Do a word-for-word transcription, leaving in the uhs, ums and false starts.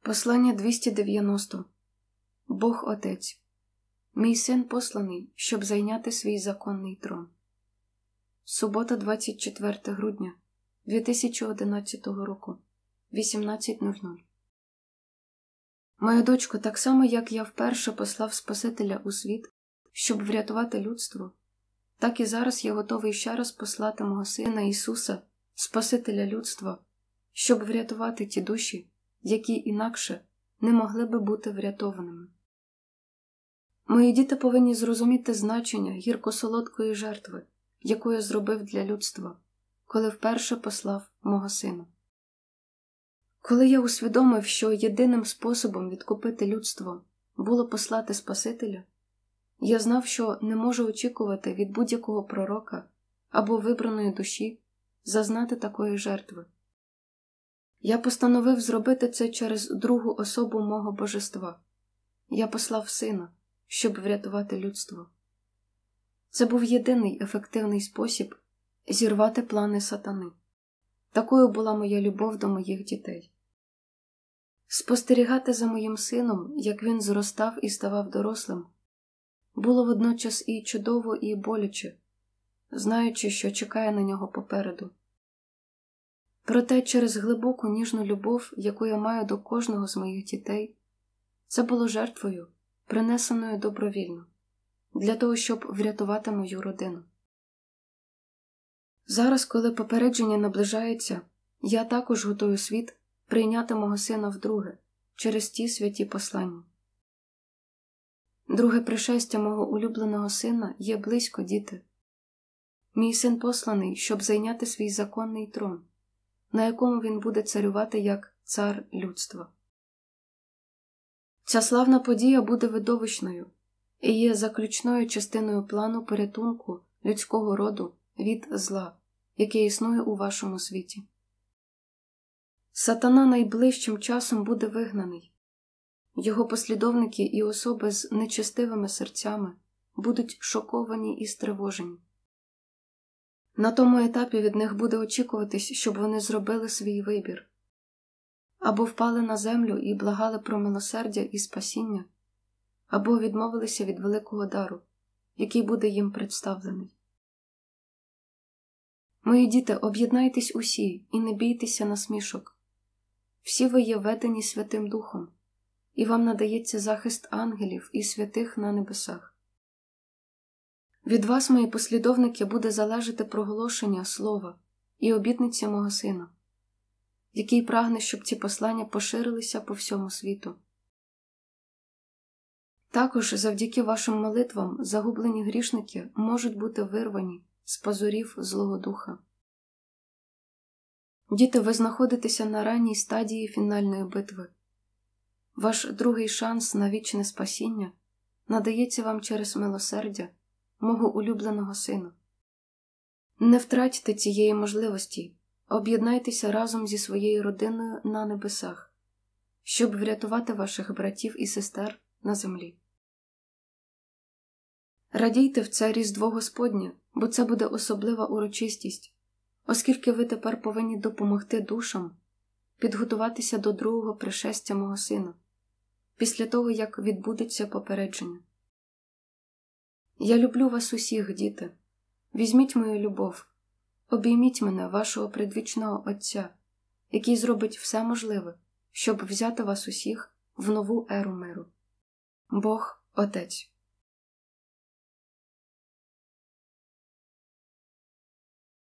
Послання двісті дев'яносто. Бог Отець. Мій син посланий, щоб зайняти свій законний трон. Субота, двадцять четверте грудня дві тисячі одинадцятого року, вісімнадцять нуль нуль. Моя дочко, так само, як я вперше послав Спасителя у світ, щоб врятувати людство, так і зараз я готовий ще раз послати мого Сина Ісуса, Спасителя людства, щоб врятувати ті душі, які інакше не могли би бути врятованими. Мої діти повинні зрозуміти значення гірко-солодкої жертви, яку я зробив для людства, коли вперше послав мого Сина. Коли я усвідомив, що єдиним способом відкупити людство було послати Спасителя, я знав, що не можу очікувати від будь-якого пророка або вибраної душі зазнати такої жертви. Я постановив зробити це через другу особу мого божества. Я послав Сина, щоб врятувати людство. Це був єдиний ефективний спосіб зірвати плани сатани. Такою була моя любов до моїх дітей. Спостерігати за моїм сином, як він зростав і ставав дорослим, було водночас і чудово, і боляче, знаючи, що чекає на нього попереду. Проте через глибоку ніжну любов, яку я маю до кожного з моїх дітей, це було жертвою, принесеною добровільно, для того, щоб врятувати мою родину. Зараз, коли попередження наближається, я також готую світ прийняти мого сина вдруге, через ті святі послання. Друге пришестя мого улюбленого сина є близько, діти. Мій син посланий, щоб зайняти свій законний трон, на якому він буде царювати як цар людства. Ця славна подія буде видовищною і є заключною частиною плану порятунку людського роду від зла, яке існує у вашому світі. Сатана найближчим часом буде вигнаний. Його послідовники і особи з нечестивими серцями будуть шоковані і стривожені. На тому етапі від них буде очікуватись, щоб вони зробили свій вибір. Або впали на землю і благали про милосердя і спасіння, або відмовилися від великого дару, який буде їм представлений. Мої діти, об'єднайтесь усі і не бійтеся насмішок. Всі ви є ведені Святим Духом, і вам надається захист ангелів і святих на небесах. Від вас, мої послідовники, буде залежати проголошення слова і обітниця мого сина, який прагне, щоб ці послання поширилися по всьому світу. Також завдяки вашим молитвам загублені грішники можуть бути вирвані з пазурів Злого Духа. Діти, ви знаходитеся на ранній стадії фінальної битви. Ваш другий шанс на вічне спасіння надається вам через милосердя мого улюбленого сина. Не втратьте цієї можливості, об'єднайтеся разом зі своєю родиною на небесах, щоб врятувати ваших братів і сестер на землі. Радійте в це Різдво Господнє, бо це буде особлива урочистість, оскільки ви тепер повинні допомогти душам підготуватися до другого пришестя мого сина, після того, як відбудеться попередження. Я люблю вас усіх, діти. Візьміть мою любов, обійміть мене, вашого предвічного Отця, який зробить все можливе, щоб взяти вас усіх в нову еру миру. Бог Отець.